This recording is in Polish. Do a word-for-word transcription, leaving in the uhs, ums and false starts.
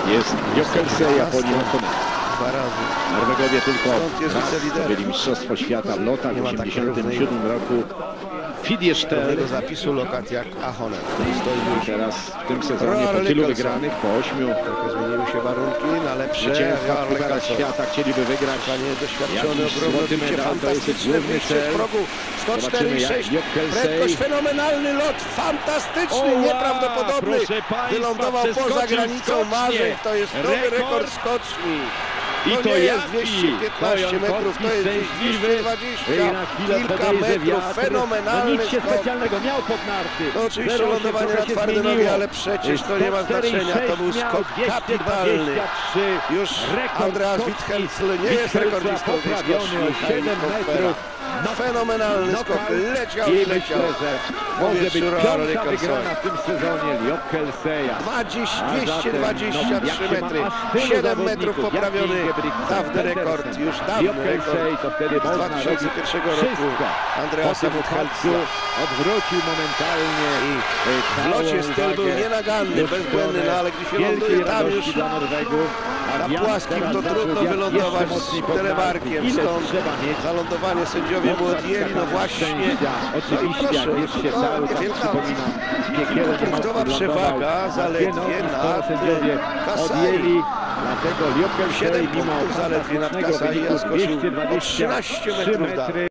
Jest Jokkelsey, Japonia, Antonella. Dwa razy. Norwegowie tylko raz byli mistrzostwo świata w lotach w osiemdziesiątym siódmym roku. Fidjesztel. Tego zapisu lokat jak Ahonen. Teraz w tym sezonie po tylu wygranych, po ośmiu. Trochę zmieniły się warunki na lepsze. Zwycięstwa w Pucharach Świata chcieliby wygrać. Panie doświadczony, Jakiś ogromny złoty medal, to jest ich główny cel. sto cztery i sześć. Prędkość, fenomenalny lot, fantastyczny, O, nieprawdopodobny. proszę państwa, Wylądował poza przeskoczył granicą skocznie. marzeń. To jest nowy Rekord. rekord skoczni. I To to nie jest jaki? dwieście piętnaście metrów, to jest szczęśliwy. dwieście dwadzieścia. I na chwilę Kilka podejrzy metrów, wiatr. fenomenalny No nic się skok. specjalnego, miał pod narty. No oczywiście Zero się lądowanie trochę na się twarde nogi, zmieniło. ale przecież to nie ma sto cztery i znaczenia. To był sześć miał, skok dwieście kapitalny. dwadzieścia trzy. Już Rekord Andreas skoczni. Witthelsl nie jest Witthelsla rekordzistą tej poprawiony skoczni. o siedem metrów. Fenomenalny skok, leciał i I leciał. myślę, że może być Powietrzu piąta wygrana w tym sezonie Jokkelseya. dwieście dwadzieścia trzy metry, siedem metrów poprawiony, dawny rekord, już dawny rekord to wtedy z dwa tysiące pierwszego roku Andreasa Witthelsla. Odwrócił momentalnie i W locie styl był nienaganny, bezbłędny, no ale gdy się ląduje tam już dla Norwegów. na płaskim to trudno wylądować z telemarkiem, stąd za lądowanie sędziowie mu odjęli, no właśnie. Oczywiście, No jak jest się cały czas, przypominam, kilkupunktowa przewaga zaledwie nad sędziowie Kasai. odjęli, dlatego Jokkelsey siedem mimo punktów zaledwie nad fantastycznego Kasai, wyniku a skoczył dwieście o dwadzieścia trzynaście trzy metrów metry.